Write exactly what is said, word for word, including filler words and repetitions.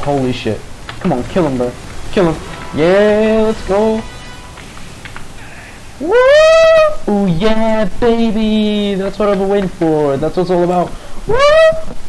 Holy shit. Come on, kill him, bro. Kill him. Yeah, let's go. Woo! Ooh, yeah, baby. That's what I've been waiting for. That's what it's all about. Woo!